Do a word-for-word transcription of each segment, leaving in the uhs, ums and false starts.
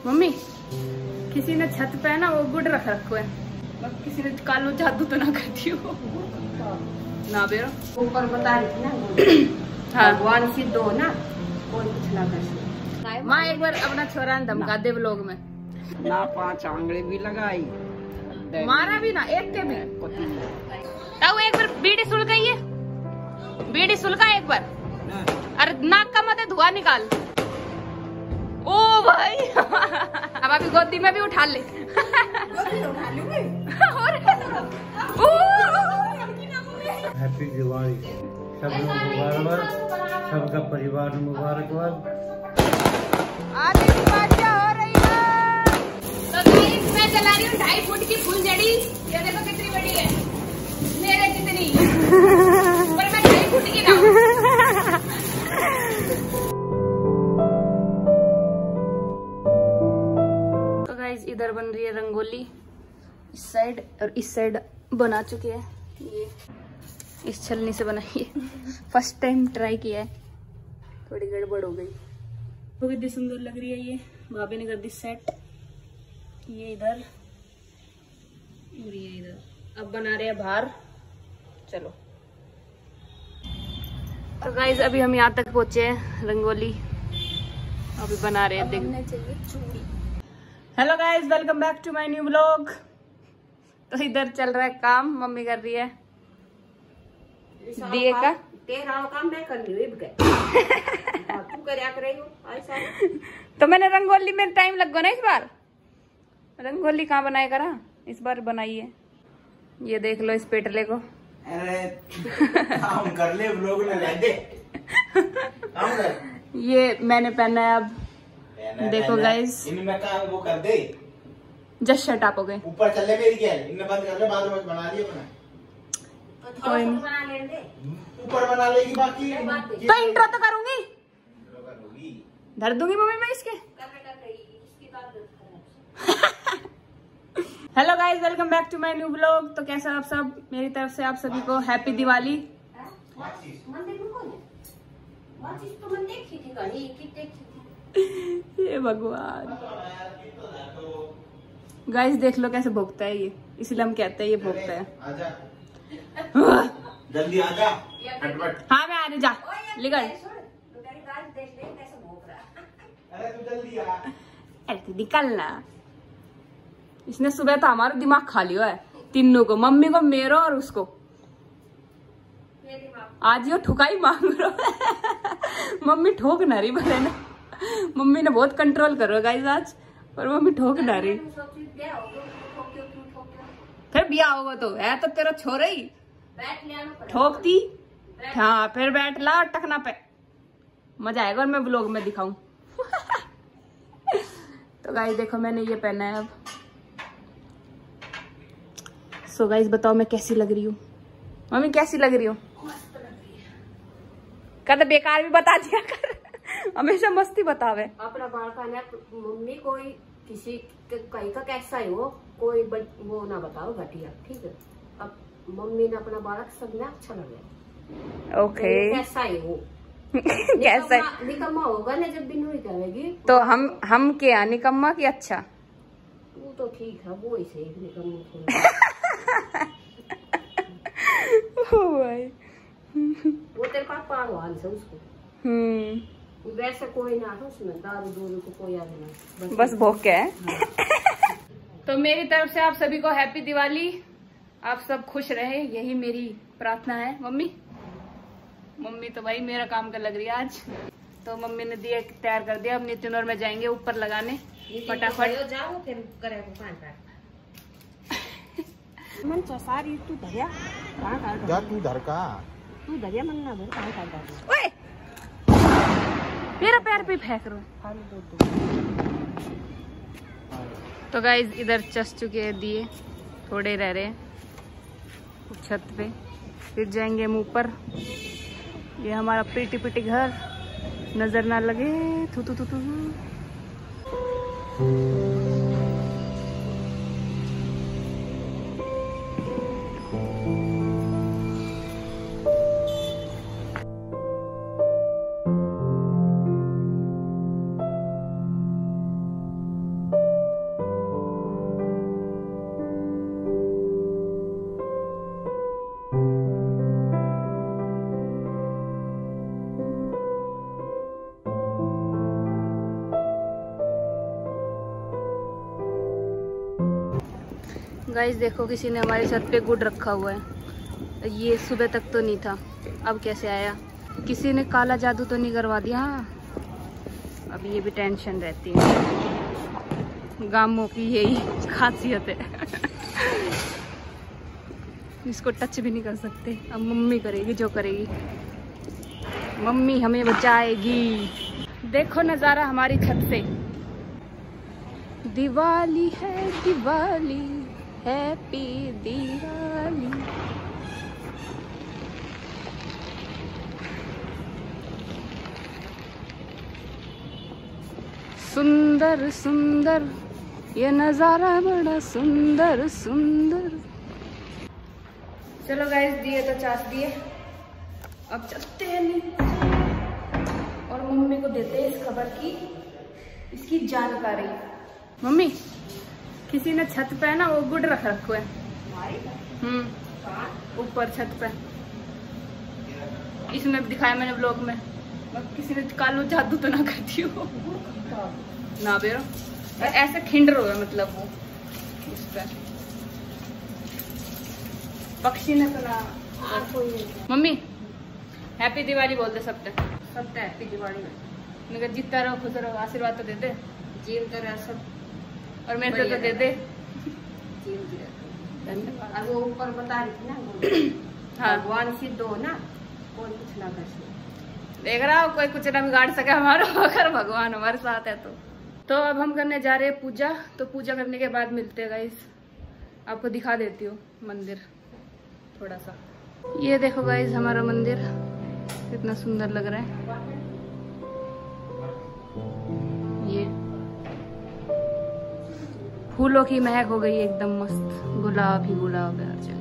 Mummy किसी ने छत पे ना वो गुड रख रखो है, किसी ने कालो जादू तो ना करती हो ना बेरो ऊपर बता रही थी ना। हाँ भगवान सिद्ध हो ना, कोई कुछ ना कर सकता। माँ एक बार अपना छोरा ने धमका दे व्लॉग में ना, पांच आंगली भी लगाई, मारा भी ना एक के भी। ताऊ एक बार बीड़ी सुलगा, ये बीड़ी सुलगा एक बार। अरे नाक का मत धुआं निकाल। ओ भाई अब अभी गोदी में भी उठा ले। हैप्पी दिवाली, सब लोग मुबारक, सबका परिवार मुबारकबाद। आज की बाजा हो रही है। तो गाइस मैं चला रही हूँ ढाई फुट की फुलझड़ी। ये देखो कितनी बड़ी है, मेरे जितनी। पर मैं ढाई फुट की ना। तो गाइस इधर बन रही है रंगोली, इस साइड और इस साइड बना चुके हैं। ये इस छलनी से बनाई है, फर्स्ट टाइम ट्राई किया है, थोड़ी गड़बड़ हो गई। वो कितनी सुंदर लग रही है। ये भाभी ने कर दी सेट, ये इधर और ये इधर। अब बना रहे हैं बाहर। चलो तो गाइज अभी हम यहाँ तक पहुंचे हैं, रंगोली अभी बना रहे हैं। देखने चाहिए चूड़ी। Hello guys, welcome back to my new vlog. तो इधर चल रहा है काम, मम्मी कर रही है दिए का। तेरा काम मैं कर रही हूँ, तू क्या कर रही हो ऐसा? तो मैंने रंगोली में टाइम लग गया ना इस बार। रंगोली कहाँ बनाए करा, इस बार बनाई है। ये देख लो इस पेटले को। अरे काम कर ले, व्लॉग में ले दे। काम कर। ये मैंने पहना है अब, देखो गाइस। इनमें काम वो कर दे, जस्ट शट अप हो गए। ऊपर चल ले मेरी क्या है, इनमें बंद कर ले, बाद में बना दिए अपना। कोई नहीं, बना ले दे, ऊपर बना लेगी बाकी। तो इंट्रो तो करूंगी, धर दूंगी मम्मी मैं इसके। Hello guys, welcome back to my new vlog. तो कैसा आप सब, मेरी तरफ से आप सभी को हैप्पी दिवाली। ये भगवान गाइज देख लो कैसे भोगता है ये, इसलिए हम कहते हैं ये भोगता है। आजा जल्दी आजा, फटफट। हाँ मैं आने जा लिगड़। अरे तू जल्दी आ। अरे निकलना। इसने सुबह तो हमारा दिमाग खा लिया है तीनों को, मम्मी को, मेरो और उसको। आज ये ठुकाई मांग रहा। मम्मी ठोक ना रही बोले ना, मम्मी ने बहुत कंट्रोल करो गाइस आज, पर मम्मी ठोक ना रही। फिर ब्याह होगा तो है तो तेरा छोरा ही ठोकती। हाँ फिर बैठ ला टकना पे, मजा आएगा और मैं व्लॉग में दिखाऊं। तो गाइस देखो मैंने ये पहना है अब। सो so गाइस बताओ मैं कैसी लग रही हूँ, मम्मी कैसी लग रही हूँ? कहते बेकार भी बता दिया कर, हमेशा मस्ती बतावे। अपना बालका ने मम्मी कोई किसी कहीं का कैसा ही हो, कोई वो ना बताओ घटिया, ठीक है? अब मम्मी ने अपना बालक सब में अच्छा लगे। ओके कैसा ही हो कैसा निकम्मा होगा ना जब भी नहीं करेगी तो हम हम क्या निकम्मा की? अच्छा वो तो ठीक है, वो ऐसे ही निकम्मा। वो तेरे पास पागवान से उसको। हम्म वैसे कोई ना है उसमें, दारू दूरू को कोई आगे ना, बस भोग के है। तो मेरी तरफ से आप सभी को हैप्पी दिवाली। आप सब खुश रहे, यही मेरी प्रार्थना है। मम्मी मम्मी तो भाई मेरा काम कर लग रही है आज। तो मम्मी ने दिया तैयार कर दिया, अब नितिन और मैं जाएंगे ऊपर लगाने फटाफट। जाओ फिर करेगा मन सारी तू धरिया जा, तू धर का तू धरिया मन ना धर कहां काट। ओए मेरा पैर पे फेंक रहा। तो गाइज इधर चस चुके हैं दिए, थोड़े रह रहे हैं छत पे, फिर जाएंगे हम ऊपर। ये हमारा पिटी पिटी घर, नजर ना लगे। थू थू थू थू। गाइस देखो, किसी ने हमारे छत पे गुड़ रखा हुआ है। ये सुबह तक तो नहीं था, अब कैसे आया? किसी ने काला जादू तो नहीं करवा दिया? अब ये भी टेंशन रहती है। गामों की यही खासियत है। इसको टच भी नहीं कर सकते। अब मम्मी करेगी जो करेगी, मम्मी हमें बचाएगी। देखो नज़ारा हमारी छत से। दिवाली है दिवाली, हैप्पी दिवाली। सुंदर सुंदर ये नज़ारा, बड़ा सुंदर सुंदर। चलो गाइस, दिए तो चास दिए, अब चलते हैं नहीं। और मम्मी को देते हैं इस खबर की, इसकी जानकारी। मम्मी, किसी ने छत पे ना वो गुड़ रख रखो है। हम्म ऊपर छत पे, इसमें भी दिखाया मैंने ब्लॉग में। किसी ने कालो जादू तो ना करती हो ना बेरो, ऐसे खिंड रहो है मतलब वो इस पे। पक्षी ने तो ना। मम्मी हैप्पी दिवाली बोलते सबसे सबसे हैप्पी दिवाली। मैं कहा जीतता रहो, खुश रहो, आशीर्वाद तो दे दे। जीवते रहे सब, और मेरे से तो दे दे। जीवते रहे। धन्यवाद। और वो ऊपर बता रही थी ना, हाँ। भगवान सिद्ध हो ना, कोई कुछ ना कर सके। देख रहा हो, कोई कुछ ना बिगाड़ सके हमारा, अगर भगवान हमारे साथ है तो। तो अब हम करने जा रहे हैं पूजा। तो पूजा करने के बाद मिलते हैं गाइस। आपको दिखा देती हूँ मंदिर थोड़ा सा। ये देखो गाइस हमारा मंदिर कितना सुंदर लग रहा है। ये फूलों की महक हो गई एकदम मस्त, गुलाब ही गुलाब है हर जगह।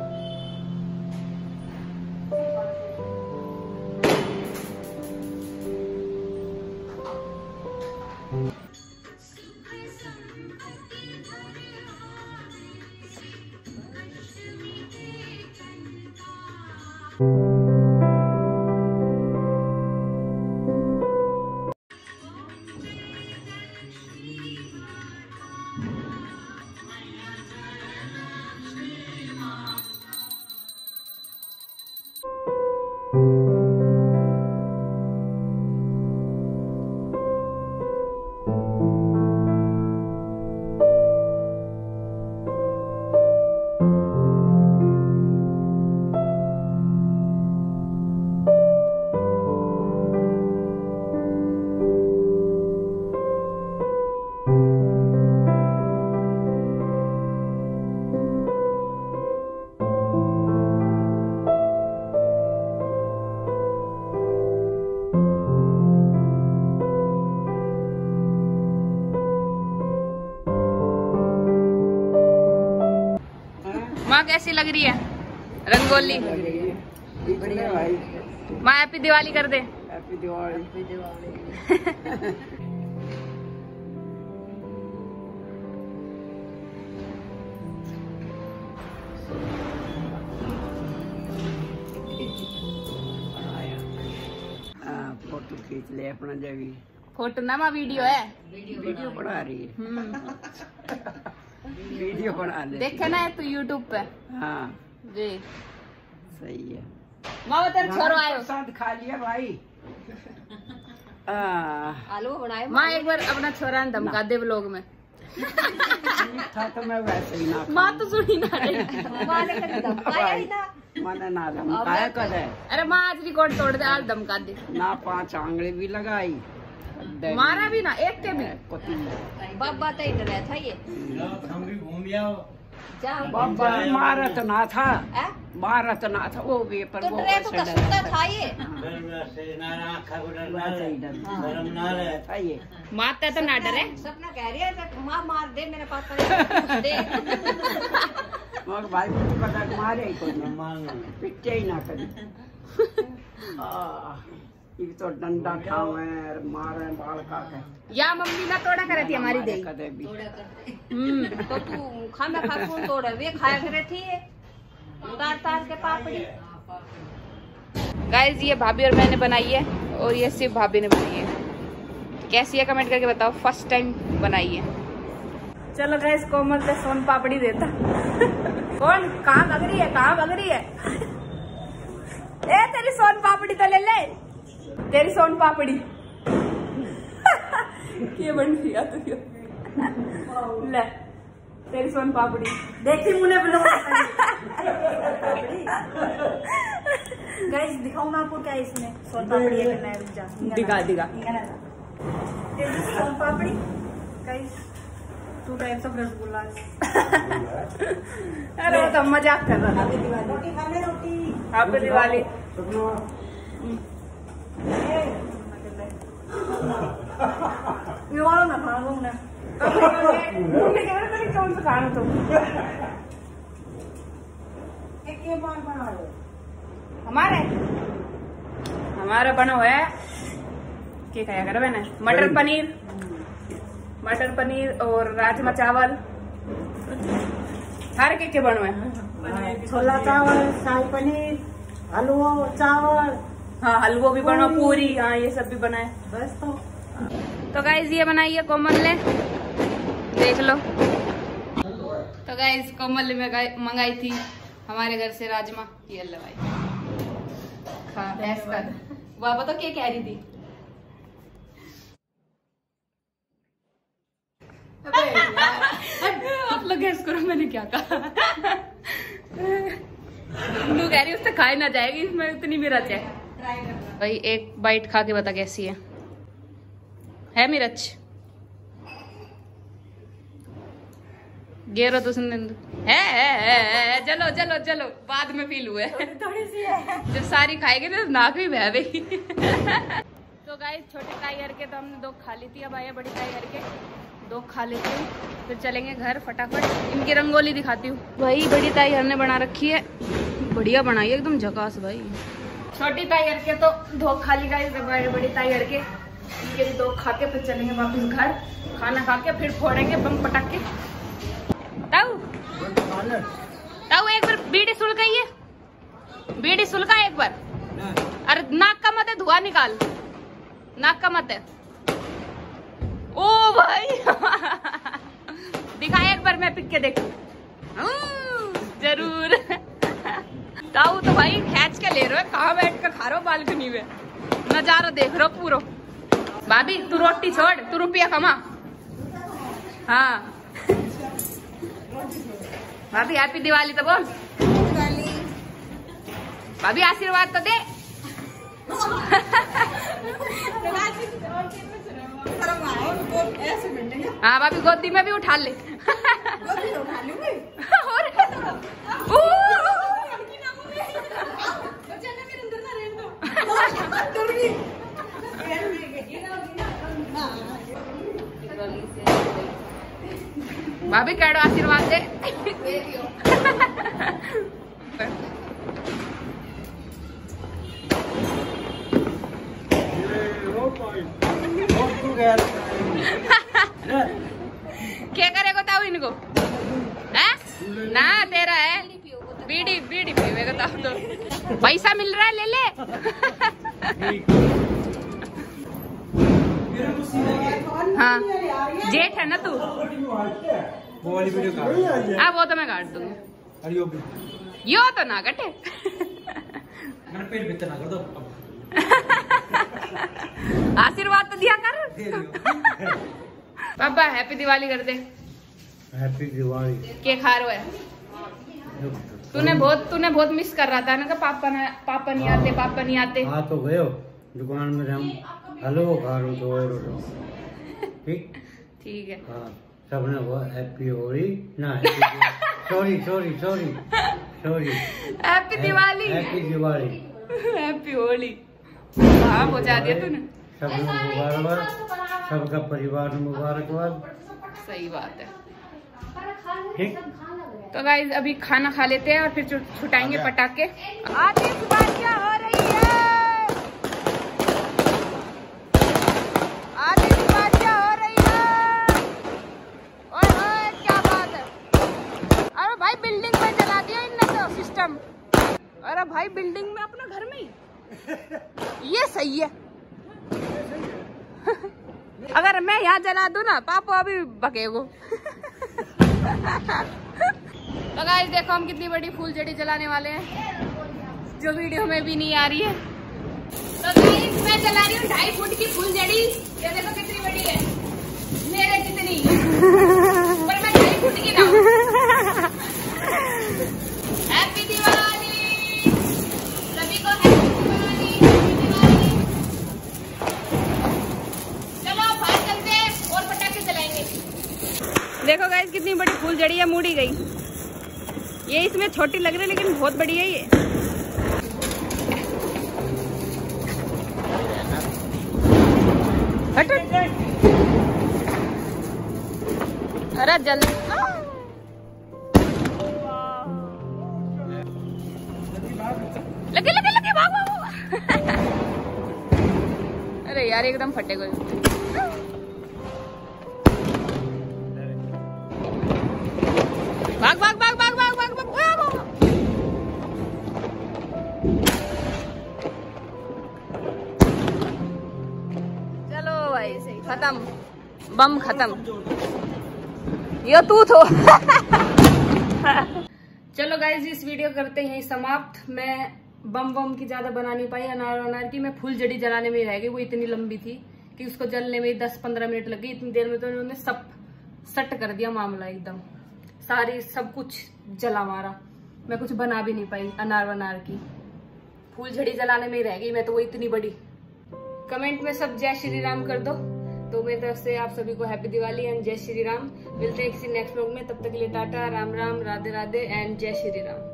माँ कैसी लग रही है रंगोली? बढ़िया भाई। माँ हैप्पी दिवाली कर दे। Happy Diwali. Happy Diwali. Photo खींच ले अपना जब। फोटो ना माँ वीडियो है। वीडियो बना रही है। वीडियो बना ले। देखे ना तू यूट्यूब पे। हाँ जी सही है। माँ तेरे छोरो आयो। साथ खा लिया भाई। आलू बनाए। माँ एक बार अपना छोरा धमका दे व्लॉग में। था तो मैं वैसे ही ना। माँ तो सुनी ना रही। मैंने ना धमकाया कद है। अरे माँ आज रिकॉर्ड तोड़ दे, आज धमका दे ना। पांच आंगली भी लगाई, मारा भी ना एक के भी। बाबा तो इधर था ये। हम भी घूम आओ। बाबा मारा तो ना था, मारा तो ना था वो भी, पर वो सुंदर था ये। था ये। मारता तो ना डरे। सपना कह रही है माँ मार दे मेरे पापा दे। मगर भाई मुझे पता मारे ही कोई पिटे ही ना कभी। ये तो डंडा खावे मारे बाल काटे। या मम्मी ना तोड़ा करे थी हमारी दे। हम्म तो तू खाना खा कौन तोड़े? वे खाया करे थी तार तार के पापड़ी। गाइस ये भाभी और मैंने बनाई है, और ये सिर्फ भाभी ने बनाई है। कैसी है कमेंट करके बताओ, फर्स्ट टाइम बनाई है। चलो गैस कोमल से सोन पापड़ी देता। कौन कहाँ भग रही है, कहाँ भग रही है? ए तेरी सोन पापड़ी तो ले ले, तेरी सोन पापड़ी। ये बन गया तू ले तेरी सोन पापड़ी। देखती मुझे गाइस दिखाऊं मैं आपको क्या इसमें सोन पापड़ी है करना है। दिखा दिखा soan papdi guys two types of rasgulla. अरे वो तो मजाक कर रहा था। रोटी खा ले रोटी। हैप्पी दिवाली। ये वाला ना खा लूं ना। मम्मी कह रही थी कौन सा खाना तुम? एक ये बार बना लो। हमारे हमारा बना हुआ है क्या खाया कर मैंने? मटर पनीर, मटर पनीर और राजमा चावल हर के के बनो है। छोला चावल, शाही पनीर, हलवा चावल। हाँ हलवा भी बनो, पूरी, हाँ ये सब भी बना है। बस तो तो गाइज ये बनाई है कोमल ने, देख लो। तो गाइज कोमल ने मंगाई थी हमारे घर से राजमा। ये ले भाई खा भैंस का। वाह तो क्या कह रही थी? आप लोग गैस करो मैंने क्या कहा। तू कह रही उससे खाई ना जाएगी, इसमें इतनी मिर्च है। भाई एक बाइट खा के बता कैसी है। है मिर्च? गेरो तो सुन है, है, है, है चलो चलो चलो बाद में फील हुए। थोड़ी सी है। जब सारी खाएगी तो नाक भी बह गई। तो गाइस छोटे टाइगर के तो हमने दो खा ली थी, अब आया बड़ी टाइगर के दो खा लेती हूँ, फिर चलेंगे घर फटाफट। इनकी रंगोली दिखाती हूँ। भाई बड़ी टाइगर ने बना रखी है, बढ़िया बनाई है एकदम झकास। भाई छोटी टाइगर के तो दो खा ली गाइस, बड़ी टाइगर के इनके भी दो खा के फिर चलेंगे वापस घर। खाना खा के फिर फोड़ेंगे बम पटाखे। ताऊ ताऊ एक बार बीड़ी सुल गई है, बीड़ी सुलगा एक बार। अरे नाक का मत है, धुआं निकाल, नाक का मत है। ओ भाई दिखा एक बार, मैं पिक के देखूं। जरूर। ताऊ तो भाई खींच के ले रहे हो, कहाँ बैठ कर खा रहे हो? बालकनी में नजारा देख रहे हो पूरा। भाभी तू रोटी छोड़, तू रुपया कमा। हाँ भाभी हैप्पी दिवाली तो बोल। भाभी आशीर्वाद तो दे। हाँ भाभी गोदी में भी उठा ले। भाभी कैडो आशीर्वाद दे। क्या करेगा ताऊ इनको? है ना तेरा है बीड़ी, बीड़ी पीवेगा ताऊ तो। पैसा मिल रहा है ले ले। हाँ जेठ है ना तू? वो वाली वीडियो काट। हाँ वो तो मैं काट दूंगी। अरे यो भी यो तो ना कटे। मेरा पेट भीतर ना कर दो। आशीर्वाद तो दिया कर। पापा हैप्पी दिवाली कर दे। हैप्पी दिवाली। क्या खा रहे है? तूने बहुत तूने बहुत मिस कर रहा था ना कि पापा ना पापा नहीं आते, पापा नहीं आते। हाँ तो गए हो दुकान में, हम हलवा खा रहे तो और ठीक ठीक है। हाँ सबने वो हैप्पी होली ना, sorry sorry sorry sorry happy Diwali, happy Diwali, happy Holi. हाँ पहुँचा दिया तूने। सब लोग मुबारकबाद, सबका परिवार मुबारकबाद। सही बात है। ठीक तो गाइस अभी खाना खा लेते हैं और फिर छु- छुटाएंगे पटाखे। आतिशबाजियां हो रही है, आतिशबाजियां हो रही है। ओए ओए क्या बात है? अरे भाई बिल्डिंग में जला दिया इनने तो सिस्टम। अरे भाई बिल्डिंग में, अपना घर में ही। ये सही है। अगर मैं यहाँ जला दूं ना पापा अभी बकेगो। तो गाइस देखो हम कितनी बड़ी फूलझड़ी जलाने वाले हैं, जो वीडियो में भी नहीं आ रही है। तो गाइस मैं जला रही हूँ ढाई फुट की फूलझड़ी। ये देखो कितनी बड़ी है, मेरे जितनी, पर मैं ढाई फुट की ना हूँ। हैप्पी दिवाली सभी को, हैप्पी दिवाली, हैप्पी दिवाली। चलो बाहर चलते हैं और पटाखे जलाएंगे। देखो गाइस कितनी बड़ी फूलझड़ी है, मुड़ी गई। ये इसमें छोटी लग रही है लेकिन बहुत बड़ी है ये। हट हट। अरे जल्दी लगे लगे लगे भाग भाग। अरे यार एकदम फटे गए। भाग भाग भाग भाग भाग भाग भाग भाग। चलो भाई खत्म, बम खत्म। यो तू तो। चलो गाइज इस वीडियो करते हैं समाप्त। मैं बम बम की ज्यादा बना नहीं पाई, अनार अनार की मैं फुलझड़ी जलाने में रह गई। वो इतनी लंबी थी कि उसको जलने में दस पंद्रह मिनट लग गई। इतनी देर में तो उन्होंने सब सट कर दिया मामला, एकदम सारी सब कुछ जला मारा। मैं कुछ बना भी नहीं पाई, अनार वनार की फुलझड़ी जलाने में रह गई मैं तो। वो इतनी बड़ी। कमेंट में सब जय श्री राम कर दो। तो मेरी तरफ से आप सभी को हैप्पी दिवाली एंड जय श्री राम। मिलते हैं किसी नेक्स्ट व्लॉग में, तब तक के लिए टाटा, राम राम, राधे राधे एंड जय श्री राम।